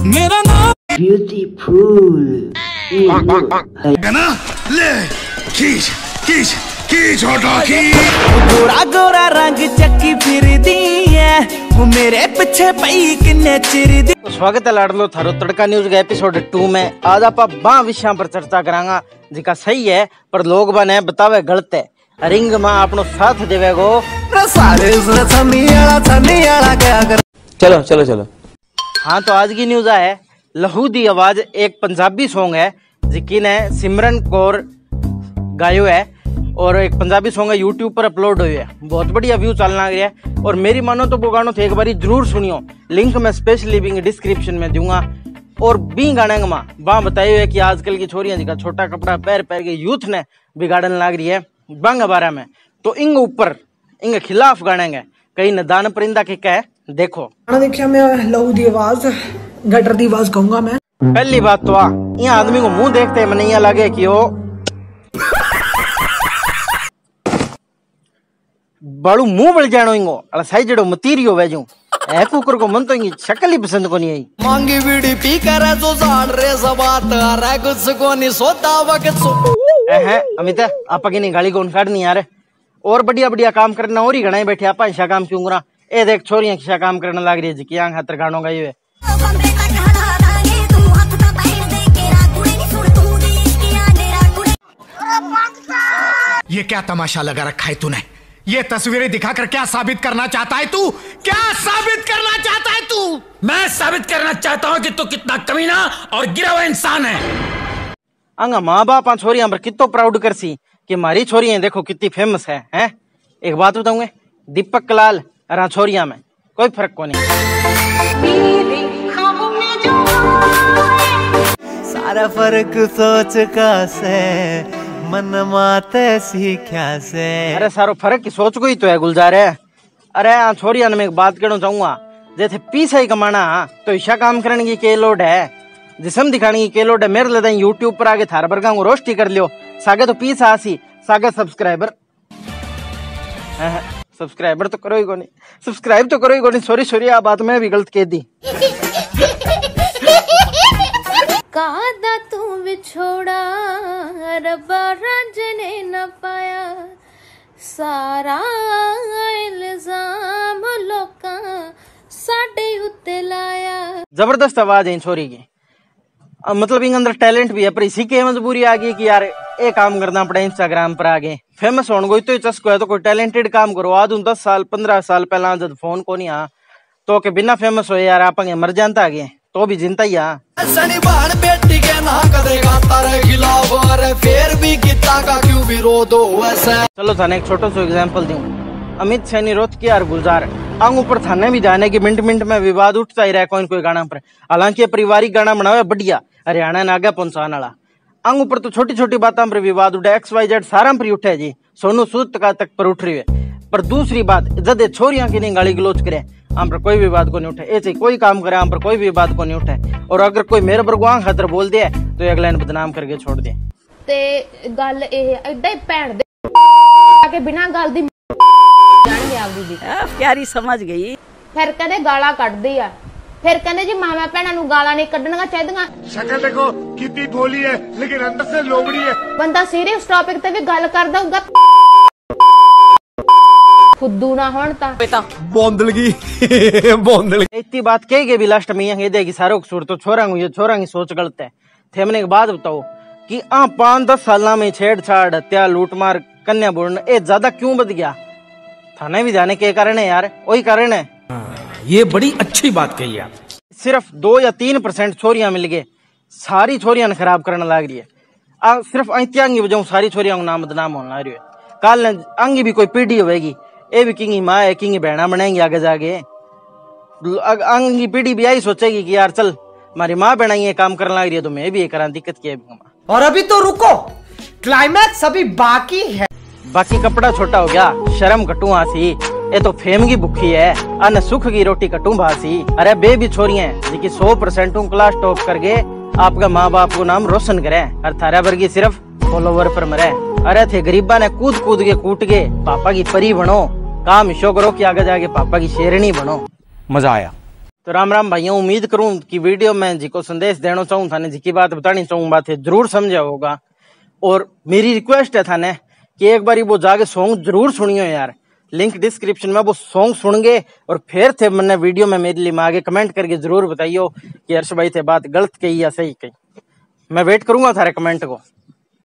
मेरा नाम ब्यूटीफुल ना ले खींच खींच खींच हटा खींच। गोरा गोरा रंग चक्की फिर दी है वो मेरे पीछे पई किन्ने चिर दी। स्वागत है लाडलो थारो तड़का न्यूज के एपिसोड 2 में। आज आप विषयों पर चर्चा करांगा जिका सही है पर लोग बने बतावे गलत है। रिंग में आपनो साथ देवेगो चलो चलो चलो। हाँ तो आज की न्यूज है लहू दी आवाज एक पंजाबी सॉन्ग है जिकी ने सिमरन कौर गायो है और एक पंजाबी सॉन्ग है यूट्यूब पर अपलोड हुई है। बहुत बढ़िया व्यू चलना लग रहा है और मेरी मानो तो वो गानों थे एक बार जरूर सुनियो। लिंक मैं स्पेशली भी डिस्क्रिप्शन में दूंगा। और बी गाने में वहाँ बताए हुए कि आजकल की छोरियां जिका छोटा कपड़ा पैर पैर के यूथ ने बिगाड़न लग रही है बंग बारे में, तो इंग ऊपर इंग खिलाफ गानेंगे कई नदान परिंदा के कह देखो। देखिए मैं लहू दी आवाज गटर दी आवाज कहूंगा मैं। पहली बात तो यहाँ आदमी को मुंह देखते मन यहाँ लगे कि वो बड़ू मुंह बल जानो इंगो सही जड़ो मतीरियो वेजू ए कुकर को मन तो इंगी शक्ल ही पसंद को नहीं आई। मांगी बीड़ी पी कर जो जान रे सबात रे कुछ को नहीं सोता वक्त सो है अमित आपा की नहीं गाली कौन काटनी यार। और बढ़िया बढ़िया काम करना और ही घना बैठे आपा ऐसा काम क्यों करा। ए देख छोरियां किसा काम करने लग रही है जी आंख हाथ गानों गाई हुए। ये क्या तमाशा लगा रखा है तूने? ये तस्वीरें दिखाकर क्या साबित करना चाहता है तू? क्या साबित करना चाहता है तू? मैं साबित करना चाहता हूँ कि तू कितना कमीना और गिरा हुआ इंसान है। अंगा माँ बाप छोरियां पर कितो प्राउड कर सी कि हमारी छोरियां देखो कितनी फेमस है हैं? एक बात बताऊंगे दीपक कलाल और छोरियां में कोई फर्क को नहीं। सारा फर्क सोच का से मन माते सीख्या से। अरे सारो फर्क की सोच को ही तो है गुलजार है। अरे छोरियां में एक बात कहना चाहूंगा जैसे पीछे ही कमाना तो ईशा काम करने की के लोड है जिसम दिखाने की के लोड है। मेरे लेते यूट्यूब पर आगे थार बरगा को रोस्टी कर लियो सागे तो पीछे आसी सागे सब्सक्राइबर सब्सक्राइबर तो करो ही को नहीं सब्सक्राइब तो करो ही को नहीं। सॉरी सॉरी आ बात मैं भी गलत कह दी। कादा तू विछोड़ा रब्बा रंजने न पाया सारा इल्जाम लोका साडे उत्ते लाया। जबरदस्त आवाज है छोरी की मतलब इन अंदर टैलेंट भी है पर इसी की मजबूरी आ गई कि यार ये काम करना पड़ा इंस्टाग्राम पर आगे फेमस होने को तो चस्को है तो कोई टैलेंटेड काम करो। आज 10 साल 15 साल पहला जब फोन को नहीं आ तो के बिना फेमस हो यार आप मर जानता आगे तो भी जिंता ही आ। बेटी के ना करेगा तारे खिलाफ और फिर भी कितना का क्यों विरोध हो ऐसा। चलो थाने एक छोटा सा एग्जांपल दूं। अमित सैनी रोत की यार गुलजार अंग ऊपर थाने भी जाने की मिनट मिनट में विवाद उठता ही रहा कोई गाना पर। हालांकि पारिवारिक गाना बनावे बढ़िया हरियाणा ने आगे पहुंचाने वाला अंग ऊपर तो छोटी छोटी बातों पर विवाद उठे XYZ सारा पर उठे जी सोनू सूद का तक पर उठ रही है। पर दूसरी बात जदे छोरियां की नहीं गाली गलोच करे हम पर कोई भी बात को नहीं उठे। ऐसे कोई काम करे हम पर कोई भी बात को नहीं उठे। और अगर कोई मेरे बरगुआं खतर बोल दे तो अगले ने बदनाम करके छोड़ दे। ते गल एडा ही भैन दे के बिना गल दी जान आप दी प्यारी समझ गई। फिर कहते गाला कटदी आ फिर कहते जी मामा भैन नूं गाला नहीं कढ़नियां चाहिए। शक्ल देखो कितनी भोली है लेकिन अंदर से लोमड़ी है। बंदा सीरियस टॉपिक ते भी गल करदा होगा फुद्दू ना होण ता बेटा बोंदलगी बोंदलगी। इतनी बात कहेगी भी लास्ट में ये देगी सारों को तो छोरा की सोच गलत है। थे हमने एक बात बताओ कि 5-10 साल में छेड़छाड़ हत्या लूटमार कन्या भ्रूण ये ज्यादा क्यों बढ़ गया? थाने भी जाने के कारण है यार वही कारण है। ये बड़ी अच्छी बात कही आप। सिर्फ 2 या 3% छोरियां मिल गए सारी छोरियां खराब करने लग रही है। सिर्फ अंगी वजह सारी छोरियां को नाम बदनाम होने लग रही है। कल अंगी भी कोई पीढ़ी होगी ये भी किंगी माँ है किंगी बहना बनाएंगी आगे जाके अंगी पीढ़ी भी यही सोचेगी कि यार चल हमारी माँ बहना ये काम करने लग रही है तो मैं भी ये करा दिक्कत की है। और अभी तो रुको क्लाइमैक्स अभी बाकी है। बाकी कपड़ा छोटा हो गया शर्म कटू आसी ये तो फेम की भुखी है अन सुख की रोटी कटू भासी। अरे बेबी छोरियां जिकी 100% क्लास टॉप करके आपका माँ बाप को नाम रोशन करे और थारा वर्गी सिर्फ फॉलोवर पर मरे। अरे थे गरीबा ने कूद कूद के कूट के पापा की परी बनो काम शो करो कि आगे जाके पापा की शेरनी बनो। मजा आया। तो राम राम भाइयों, उम्मीद करूं कि वीडियो में जिको संदेश देना चाहूँ थाने, जिकी बात बतानी चाहूँ बात है जरूर समझा होगा। और मेरी रिक्वेस्ट है थाने कि एक बारी वो जाके सॉन्ग जरूर सुनियो यार। लिंक डिस्क्रिप्शन में, वो सॉन्ग सुनेंगे और फिर थे मैंने वीडियो में मेरे लिए में आगे कमेंट करके जरूर बताइयो कि हर्ष भाई थे बात गलत कही या सही कही। मैं वेट करूंगा थारे कमेंट को।